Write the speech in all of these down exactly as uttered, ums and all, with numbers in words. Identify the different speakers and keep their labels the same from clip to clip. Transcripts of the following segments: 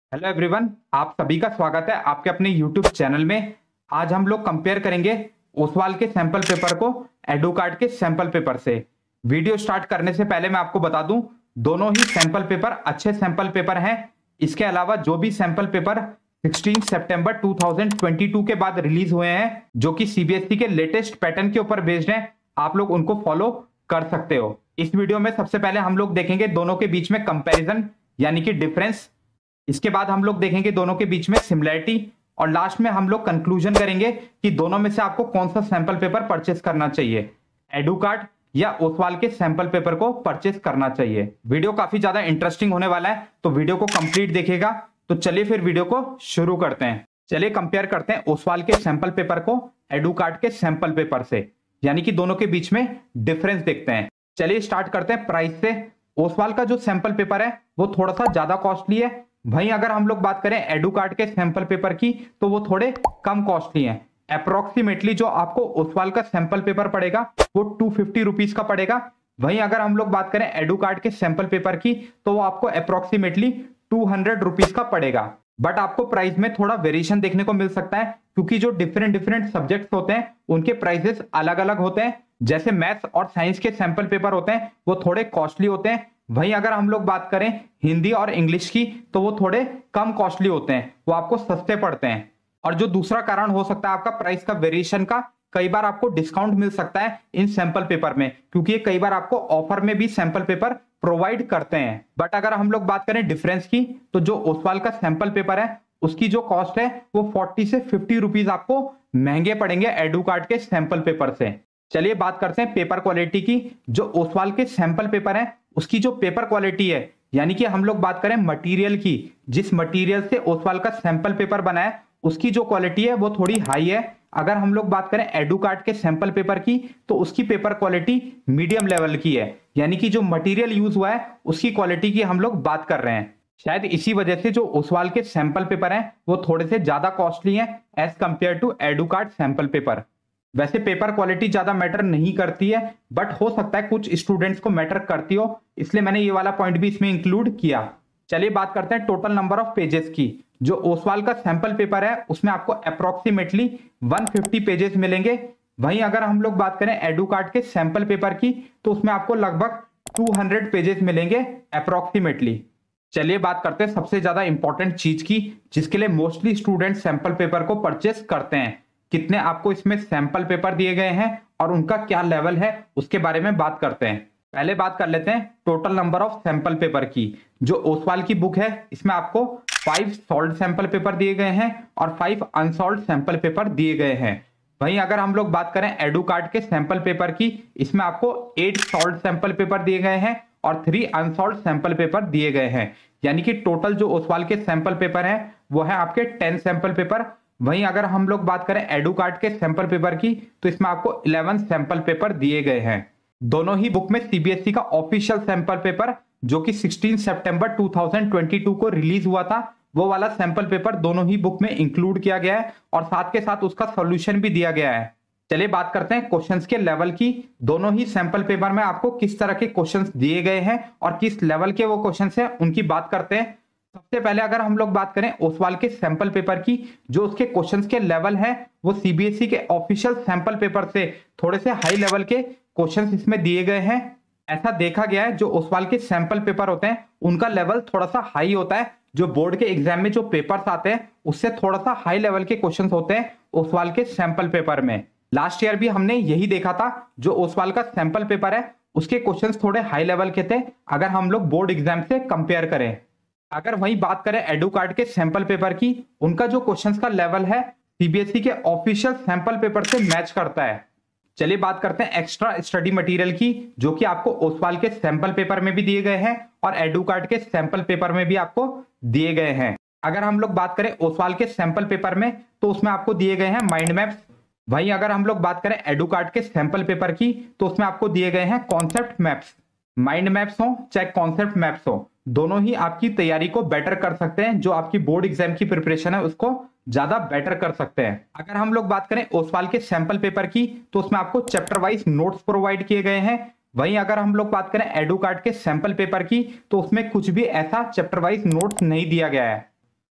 Speaker 1: Hello everyone, आप सभी का स्वागत है आपके अपने यूट्यूब चैनल में। आज हम लोग कंपेयर करेंगे ओसवाल के सैंपल पेपर को एडुकार्ड के सैंपल पेपर से। वीडियो स्टार्ट करने से पहले मैं आपको बता दूं, दोनों ही सैंपल पेपर अच्छे सैंपल पेपर हैं। इसके अलावा जो भी सैंपल पेपर सोलह सितंबर दो हज़ार बाईस के बाद रिलीज हुए हैं, जो कि सीबीएसई के लेटेस्ट पैटर्न के ऊपर बेस्ड हैं, आप लोग उनको फॉलो कर सकते हो। इस वीडियो में सबसे पहले हम लोग देखेंगे दोनों के बीच में कंपैरिजन यानी कि डिफरेंस। इसके बाद हम लोग देखेंगे दोनों के बीच में सिमिलैरिटी, और लास्ट में हम लोग कंक्लूजन करेंगे कि दोनों में से आपको कौन सा सैंपल पेपर परचेस करना चाहिए, एडुकार्ड या ओसवाल के सैंपल पेपर को परचेस करना चाहिए। वीडियो काफी ज्यादा इंटरेस्टिंग होने वाला है, तो वीडियो को कंप्लीट देखिएगा। तो चलिए फिर वीडियो को शुरू करते हैं। चलिए कंपेयर करते हैं ओसवाल के सैंपल पेपर को एडुकार्ड के सैंपल पेपर से, यानी कि दोनों के बीच में डिफरेंस देखते हैं। चलिए स्टार्ट करते हैं प्राइस से। ओसवाल का जो सैंपल पेपर है वो थोड़ा सा ज्यादा कॉस्टली है। वहीं अगर हम लोग बात करें एडुकार्ड के सैंपल पेपर की, तो वो थोड़े कम कॉस्टली हैं। अप्रोक्सीमेटली जो आपको ओसवाल का सैंपल पेपर पड़ेगा वो टू फिफ्टी रुपीज का पड़ेगा। वहीं अगर हम लोग बात करें एडुकार्ड के सैंपल पेपर की, तो वो आपको अप्रोक्सीमेटली टू हंड्रेड रुपीज का पड़ेगा। बट आपको प्राइस में थोड़ा वेरिएशन देखने को मिल सकता है, क्योंकि जो डिफरेंट डिफरेंट सब्जेक्ट्स होते हैं उनके प्राइसेस अलग अलग होते हैं। जैसे मैथ्स और साइंस के सैंपल पेपर होते हैं वो थोड़े कॉस्टली होते हैं। वहीं अगर हम लोग बात करें हिंदी और इंग्लिश की, तो वो थोड़े कम कॉस्टली होते हैं, वो आपको सस्ते पड़ते हैं। और जो दूसरा कारण हो सकता है आपका प्राइस का वेरिएशन का, कई बार आपको डिस्काउंट मिल सकता है इन सैंपल पेपर में, क्योंकि ये कई बार आपको ऑफर में भी सैंपल पेपर प्रोवाइड करते हैं। बट अगर हम लोग बात करें डिफरेंस की, तो जो ओसवाल का सैंपल पेपर है उसकी जो कॉस्ट है वो फोर्टी से फिफ्टी रुपीज आपको महंगे पड़ेंगे एडुकार्ड के सैंपल पेपर से। चलिए बात करते हैं पेपर क्वालिटी की। जो ओसवाल के सैंपल पेपर है उसकी जो पेपर क्वालिटी है, यानी कि हम लोग बात करें मटेरियल की, जिस मटेरियल से ओसवाल का सैंपल पेपर बना है उसकी जो क्वालिटी है वो थोड़ी हाई है। अगर हम लोग बात करें एडुकार्ड के सैंपल पेपर की, तो उसकी पेपर क्वालिटी मीडियम लेवल की है, यानी कि जो मटेरियल यूज हुआ है उसकी क्वालिटी की हम लोग बात कर रहे हैं। शायद इसी वजह से जो ओसवाल के सैंपल पेपर हैं वो थोड़े से ज्यादा कॉस्टली हैं as compared to Educart sample paper. वैसे पेपर क्वालिटी ज्यादा मैटर नहीं करती है, बट हो सकता है कुछ स्टूडेंट्स को मैटर करती हो, इसलिए मैंने ये वाला पॉइंट भी इसमें इंक्लूड किया। चलिए बात करते हैं टोटल नंबर ऑफ पेजेस की। जो ओसवाल का सैंपल पेपर है उसमें आपको अप्रोक्सीमेटली वन फिफ्टी पेजेस मिलेंगे। वहीं अगर हम लोग बात करें एडुकार्ड के सैंपल पेपर की, तो उसमें आपको लगभग टू हंड्रेड पेजेस मिलेंगे अप्रोक्सीमेटली। चलिए बात करते हैं सबसे ज्यादा इंपॉर्टेंट चीज की, जिसके लिए मोस्टली स्टूडेंट सैंपल पेपर को परचेस करते हैं। कितने आपको इसमें सैंपल पेपर दिए गए हैं और उनका क्या लेवल है, उसके बारे में बात करते हैं। पहले बात कर लेते हैं total number of sample paper की। जो ओसवाल की बुक है इसमें आपको फाइव सॉल्व सैंपल पेपर दिए गए हैं और फाइव अनसॉल्व सैंपल पेपर दिए गए हैं। वहीं अगर हम लोग बात करें एडुकार्ड के सैंपल पेपर की, इसमें आपको एट सॉल्व सैंपल पेपर दिए गए हैं और थ्री अनसॉल्व सैंपल पेपर दिए गए हैं, यानी कि टोटल जो ओसवाल के सैंपल पेपर है वो है आपके टेन सैंपल पेपर। वहीं अगर हम लोग बात करें एडुकार्ड के सैंपल पेपर की, तो इसमें आपको इलेवन सैंपल पेपर दिए गए हैं। दोनों ही बुक में सीबीएसई का ऑफिशियल सैंपल पेपर, जो कि सोलह सितंबर दो हज़ार बाईस को रिलीज हुआ था, वो वाला सैंपल पेपर दोनों ही बुक में इंक्लूड किया गया है और साथ के साथ उसका सॉल्यूशन भी दिया गया है। चलिए बात करते हैं क्वेश्चंस के लेवल की। दोनों ही सैंपल पेपर में आपको किस तरह के क्वेश्चंस दिए गए हैं और किस लेवल के वो क्वेश्चंस हैं उनकी बात करते हैं। सबसे पहले अगर हम लोग बात करें ओसवाल के सैंपल पेपर की, जो उसके क्वेश्चंस के लेवल है वो सीबीएसई के ऑफिशियल सैंपल पेपर से थोड़े से हाई लेवल के क्वेश्चंस इसमें दिए गए हैं। ऐसा देखा गया है जो ओसवाल के सैंपल पेपर होते हैं उनका लेवल थोड़ा सा हाई होता है। जो बोर्ड के एग्जाम में जो पेपर्स आते हैं उससे थोड़ा सा हाई लेवल के क्वेश्चंस होते हैं ओसवाल के सैंपल पेपर में। लास्ट ईयर भी हमने यही देखा था, जो ओसवाल का सैंपल पेपर है उसके क्वेश्चंस थोड़े हाई लेवल के थे अगर हम लोग बोर्ड एग्जाम से कंपेयर करें। अगर वही बात करें एडुकार्ड के सैंपल पेपर की, उनका जो क्वेश्चंस का लेवल है सीबीएसई के ऑफिशियल सैंपल पेपर से मैच करता है। चलिए बात करते हैं एक्स्ट्रा स्टडी मटेरियल की, जो कि आपको ओसवाल के सैंपल पेपर में भी दिए गए हैं और एडुकार्ड के सैंपल पेपर में भी आपको दिए गए हैं। अगर हम लोग बात करें ओसवाल के सैंपल पेपर में, तो उसमें आपको दिए गए हैं माइंड मैप्स। वहीं अगर हम लोग बात करें एडुकार्ड के सैंपल पेपर की, तो उसमें आपको दिए गए हैं कॉन्सेप्ट मैप्स। माइंड मैप्स हो चाहे कॉन्सेप्ट मैप्स हो, दोनों ही आपकी तैयारी को बेटर कर सकते हैं। जो आपकी बोर्ड एग्जाम की प्रिपरेशन है उसको ज्यादा बेटर कर सकते हैं। अगर हम लोग बात करें ओसवाल के सैंपल पेपर की, तो उसमें आपको चैप्टर वाइज नोट्स प्रोवाइड किए गए हैं। वहीं अगर हम लोग बात करें एडुकार्ड के सैंपल पेपर की, तो उसमें कुछ भी ऐसा चैप्टर वाइज नोट्स नहीं दिया गया है।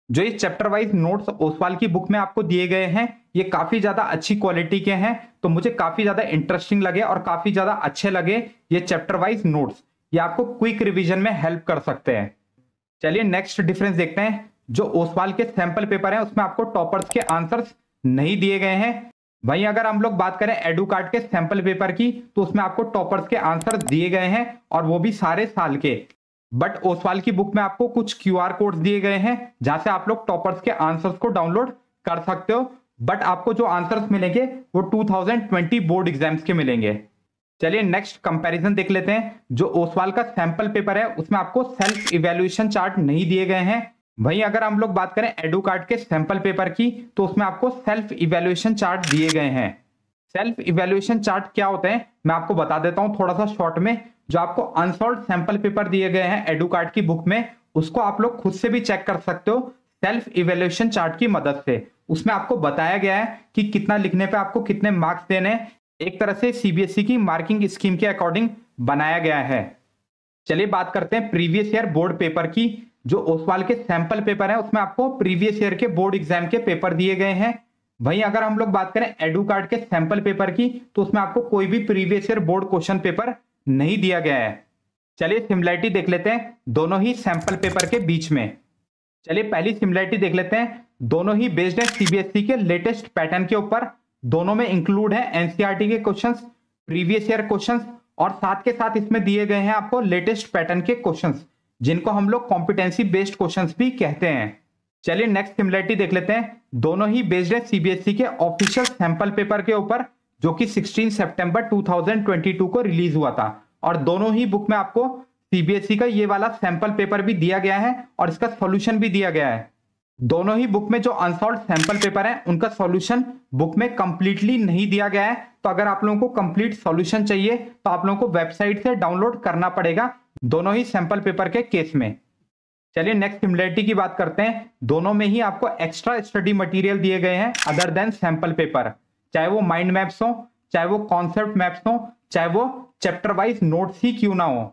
Speaker 1: जो ये चैप्टर वाइज नोट्स ओसवाल की बुक में आपको दिए गए हैं ये काफी ज्यादा अच्छी क्वालिटी के हैं, तो मुझे काफी ज्यादा इंटरेस्टिंग लगे और काफी ज्यादा अच्छे लगे ये चैप्टर वाइज नोट्स। ये आपको क्विक रिवीजन में हेल्प कर सकते हैं। चलिए नेक्स्ट डिफरेंस देखते हैं। जो ओसवाल के सैंपल पेपर हैं उसमें आपको टॉपर्स के आंसर्स नहीं दिए गए हैं। वहीं अगर हम लोग बात करें एडुकार्ड के सैंपल पेपर की तो उसमें आपको टॉपर्स के आंसर दिए गए हैं और वो भी सारे साल के। बट ओसवाल की बुक में आपको कुछ क्यूआर कोड्स दिए गए हैं जहां से आप लोग टॉपर्स के आंसर्स को डाउनलोड कर सकते हो। बट आपको जो आंसर्स मिलेंगे वो two thousand twenty board exams के मिलेंगे। चलिए नेक्स्ट कंपैरिजन देख लेते हैं। जो ओसवाल का सैंपल पेपर है उसमें आपको सेल्फ इवैल्यूएशन चार्ट नहीं दिए गए हैं। वहीं अगर हम लोग बात करें एडुकार्ड के सैंपल पेपर की तो उसमें आपको सेल्फ इवैल्यूएशन चार्ट दिए गए हैं। सेल्फ इवैल्यूएशन चार्ट क्या होते हैं मैं आपको बता देता हूं थोड़ा सा शॉर्ट में। जो आपको अनसॉल्व्ड सैंपल पेपर दिए गए हैं एडुकार्ड की बुक में उसको आप लोग खुद से भी चेक कर सकते हो सेल्फ इवैल्यूएशन चार्ट की मदद से। उसमें आपको बताया गया है कि कितना लिखने पे आपको कितने मार्क्स देने हैं। एक तरह से सीबीएसई की मार्किंग स्कीम के अकॉर्डिंग बनाया गया है। चलिए बात करते हैं प्रीवियस ईयर बोर्ड पेपर की। जो ओसवाल के सैंपल पेपर है उसमें आपको प्रीवियस ईयर के बोर्ड एग्जाम के पेपर दिए गए हैं। वहीं अगर हम लोग बात करें एडुकार्ड के सैंपल पेपर की तो उसमें आपको कोई भी previous year board question paper नहीं दिया गया है। चलिए सिमिलरिटी देख लेते हैं दोनों ही सैंपल पेपर के बीच में। चलिए पहली सिमिलरिटी देख लेते हैं। दोनों ही बेस्ड है सीबीएसई के लेटेस्ट पैटर्न के ऊपर। दोनों में इंक्लूड है एनसीईआरटी के क्वेश्चंस, प्रीवियस ईयर क्वेश्चंस और साथ के साथ इसमें दिए गए हैं आपको लेटेस्ट पैटर्न के क्वेश्चंस जिनको हम लोग कॉम्पिटेंसी बेस्ड क्वेश्चंस भी कहते हैं। चलिए नेक्स्ट सिमिलरिटी देख लेते हैं। दोनों ही बेस्ड है सीबीएसई के ऑफिशियल सैंपल पेपर के ऊपर जो कि सोलह सितंबर दो हज़ार बाईस को रिलीज हुआ था। और दोनों ही बुक में आपको सीबीएसई का ये वाला सैंपल पेपर भी दिया गया है और इसका सॉल्यूशन भी दिया गया है। दोनों ही बुक में जो अनसॉल्व्ड सैंपल पेपर है उनका सॉल्यूशन बुक में कंप्लीटली नहीं दिया गया है। तो अगर आप लोगों को कंप्लीट सॉल्यूशन चाहिए तो आप लोगों को वेबसाइट से डाउनलोड करना पड़ेगा दोनों ही सैंपल पेपर के केस में। चलिए नेक्स्ट सिमिलरिटी की बात करते हैं। दोनों में ही आपको एक्स्ट्रा स्टडी मटेरियल दिए गए हैं अदर देन सैंपल पेपर, चाहे वो माइंड मैप्स हो, चाहे वो कॉन्सेप्ट मैप्स हो, चाहे वो चैप्टर वाइज नोट्स ही क्यों ना हो।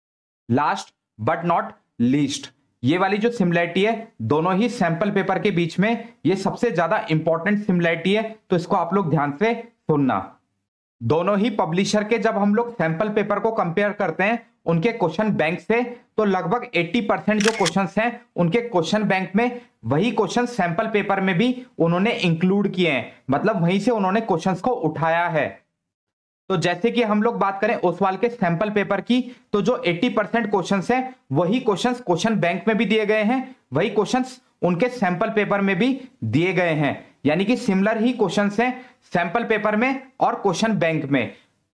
Speaker 1: लास्ट बट नॉट लीस्ट ये वाली जो सिमिलरिटी है दोनों ही सैंपल पेपर के बीच में ये सबसे ज्यादा इंपॉर्टेंट सिमिलरिटी है, तो इसको आप लोग ध्यान से सुनना। दोनों ही पब्लिशर के जब हम लोग सैंपल पेपर को कंपेयर करते हैं उनके क्वेश्चन बैंक से तो लगभग अस्सी परसेंट जो क्वेश्चंस हैं उनके क्वेश्चन बैंक में वही क्वेश्चन सैंपल पेपर में भी उन्होंने इंक्लूड किए हैं, मतलब वहीं से उन्होंने क्वेश्चंस को उठाया है। तो जैसे कि हम लोग बात करें ओसवाल के सैंपल पेपर की तो जो अस्सी परसेंट क्वेश्चंस हैं वही क्वेश्चंस क्वेश्चन बैंक में भी दिए गए हैं, वही क्वेश्चंस उनके सैंपल पेपर में भी दिए गए हैं। यानी कि सिमिलर ही क्वेश्चंस हैं सैंपल पेपर में और क्वेश्चन बैंक में।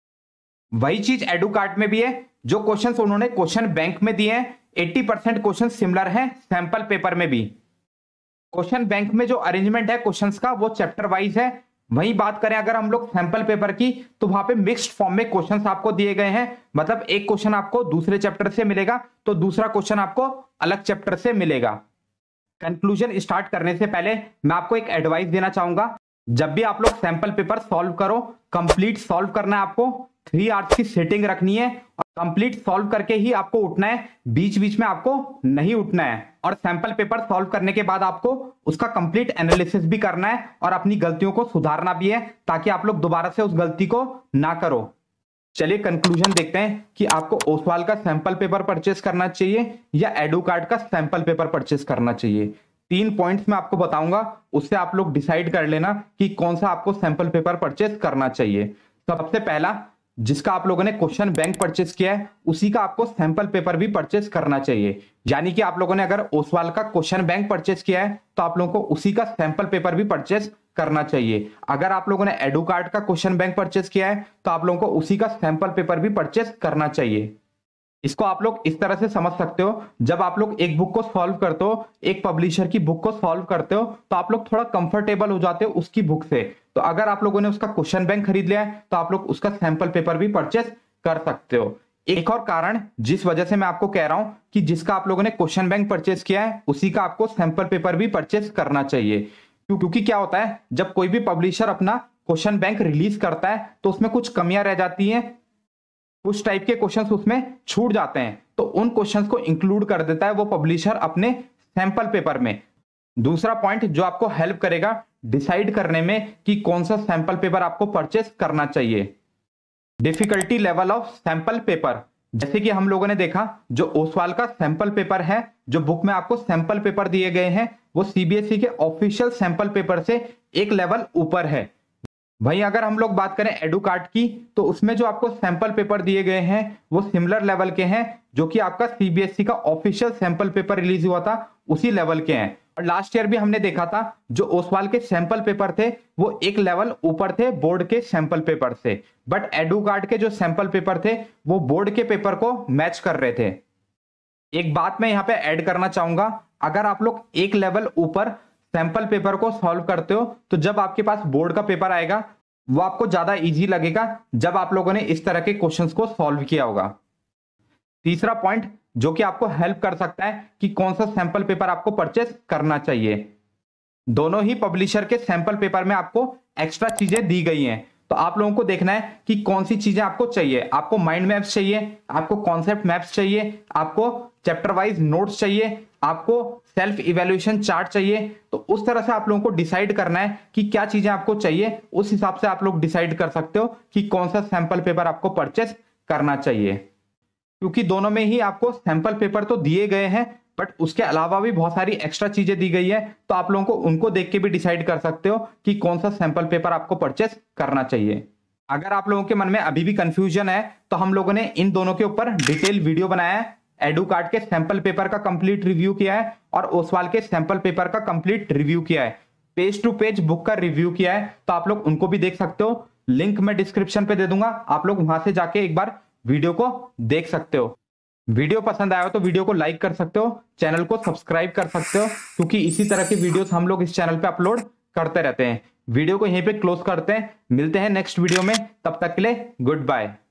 Speaker 1: वही चीज एडुकार्ड में भी है। जो क्वेश्चंस उन्होंने क्वेश्चन बैंक में दिए हैं अस्सी परसेंट क्वेश्चन सिमिलर हैं सैंपल पेपर में भी। क्वेश्चन बैंक में जो अरेंजमेंट है क्वेश्चंस का वो चैप्टर वाइज है। वही बात करें अगर हम लोग सैंपल पेपर की तो वहां पे मिक्स्ड फॉर्म में क्वेश्चंस आपको दिए गए हैं, मतलब एक क्वेश्चन आपको दूसरे चैप्टर से मिलेगा तो दूसरा क्वेश्चन आपको अलग चैप्टर से मिलेगा। कंक्लूजन स्टार्ट करने से पहले मैं आपको एक एडवाइस देना चाहूंगा। जब भी आप लोग सैंपल पेपर सॉल्व करो कंप्लीट सॉल्व करना है, आपको थ्री आवर्स की सेटिंग रखनी है और कंप्लीट सॉल्व करके ही आपको उठना है, बीच बीच में आपको नहीं उठना है। और सैंपल पेपर सॉल्व करने के बाद आपको उसका कंप्लीट एनालिसिस भी करना है और अपनी गलतियों को सुधारना भी है ताकि आप लोग दोबारा से उस गलती को ना करो। चलिए कंक्लूजन देखते हैं कि आपको ओसवाल का सैंपल पेपर परचेस करना चाहिए या एडुकार्ड का सैंपल पेपर परचेस करना चाहिए। तीन पॉइंट्स मैं आपको बताऊंगा, उससे आप लोग डिसाइड कर लेना कि कौन सा आपको सैंपल पेपर परचेस करना चाहिए। सबसे पहला, जिसका आप लोगों ने क्वेश्चन बैंक परचेस किया है उसी का आपको सैंपल पेपर भी परचेस करना चाहिए। यानी कि आप लोगों ने अगर ओसवाल का क्वेश्चन बैंक परचेस किया है तो आप लोगों को उसी का सैंपल पेपर भी परचेस करना चाहिए। अगर आप लोगों ने एडुकार्ड का क्वेश्चन बैंक परचेस किया है तो आप लोगों को उसी का सैंपल पेपर भी परचेस करना चाहिए। इसको आप लोग इस तरह से समझ सकते हो, जब आप लोग एक बुक को सॉल्व करते हो, एक पब्लिशर की बुक को सॉल्व करते हो तो आप लोग थोड़ा कंफर्टेबल हो जाते हो उसकी बुक से। तो अगर आप लोगों ने उसका क्वेश्चन बैंक खरीद लिया है तो आप लोग उसका सैंपल पेपर भी परचेस कर सकते हो। एक और कारण जिस वजह से मैं आपको कह रहा हूं कि जिसका आप लोगों ने क्वेश्चन बैंक परचेस किया है उसी का आपको सैंपल पेपर भी परचेस करना चाहिए। क्योंकि क्या होता है, जब कोई भी पब्लिशर अपना क्वेश्चन बैंक रिलीज करता है तो उसमें कुछ कमियां रह जाती हैं, कुछ टाइप के क्वेश्चंस उसमें छूट जाते हैं, तो उन क्वेश्चंस को इंक्लूड कर देता है वो पब्लिशर अपने सैंपल पेपर में। दूसरा पॉइंट जो आपको हेल्प करेगा डिसाइड करने में कि कौन सा सैंपल पेपर आपको परचेस करना चाहिए, difficulty level of sample paper. जैसे कि हम लोगों ने देखा जो ओसवाल का सैंपल पेपर है, जो बुक में आपको सैंपल पेपर दिए गए हैं, वो सीबीएसई के ऑफिशियल सैंपल पेपर से एक लेवल ऊपर है। वहीं अगर हम लोग बात करें एडुकार्ट की, तो उसमें जो आपको सैंपल पेपर दिए गए हैं वो सिमिलर लेवल के हैं, जो कि आपका सीबीएसई का ऑफिशियल सैंपल पेपर रिलीज हुआ था उसी लेवल के हैं। और लास्ट ईयर भी हमने देखा था जो ओसवाल के सैंपल पेपर थे वो एक लेवल ऊपर थे बोर्ड के सैंपल पेपर से, बट एडुकार्ट के जो सैंपल पेपर थे वो बोर्ड के पेपर को मैच कर रहे थे। एक बात मैं यहाँ पे ऐड करना चाहूंगा, अगर आप लोग एक लेवल ऊपर सैंपल पेपर को सॉल्व करते हो तो जब आपके पास बोर्ड का पेपर आएगा वो आपको ज्यादा इजी लगेगा जब आप लोगों ने इस तरह के क्वेश्चंस को सॉल्व किया होगा। तीसरा पॉइंट जो कि आपको हेल्प कर सकता है कि कौन सा सैंपल पेपर आपको परचेस करना चाहिए, दोनों ही पब्लिशर के सैंपल पेपर में आपको एक्स्ट्रा चीजें दी गई हैं, तो आप लोगों को देखना है कि कौन सी चीजें आपको चाहिए। आपको माइंड मैप्स चाहिए, आपको कॉन्सेप्ट मैप्स चाहिए, आपको चैप्टर वाइज नोट्स चाहिए, आपको सेल्फ इवैल्यूएशन चार्ट चाहिए। तो उस तरह से आप लोगों को डिसाइड करना है कि क्या चीजें आपको चाहिए, उस हिसाब से आप लोग डिसाइड कर सकते हो कि कौन सा सैंपल पेपर आपको परचेस करना चाहिए। क्योंकि दोनों में ही आपको सैंपल पेपर तो दिए गए हैं, बट उसके अलावा भी बहुत सारी एक्स्ट्रा चीजें दी गई है, तो आप लोगों को उनको देख के भी डिसाइड कर सकते हो कि कौन सा सैंपल पेपर आपको परचेस करना चाहिए। अगर आप लोगों के मन में अभी भी कंफ्यूजन है तो हम लोगों ने इन दोनों के ऊपर डिटेल वीडियो बनाया है। एडुकार्ट के सैंपल पेपर का कंप्लीट रिव्यू किया है और ओसवाल के सैंपल पेपर का कंप्लीट रिव्यू किया है, पेज टू पेज बुक का रिव्यू किया है, तो आप लोग उनको भी देख सकते हो। लिंक मैं डिस्क्रिप्शन पे दे दूंगा, आप लोग वहां से जाके एक बार वीडियो को देख सकते हो। वीडियो पसंद आया हो तो वीडियो को लाइक कर सकते हो, चैनल को सब्सक्राइब कर सकते हो, क्योंकि इसी तरह की वीडियोस हम लोग इस चैनल पे अपलोड करते रहते हैं। वीडियो को यहीं पे क्लोज करते हैं, मिलते हैं नेक्स्ट वीडियो में, तब तक के लिए गुड बाय।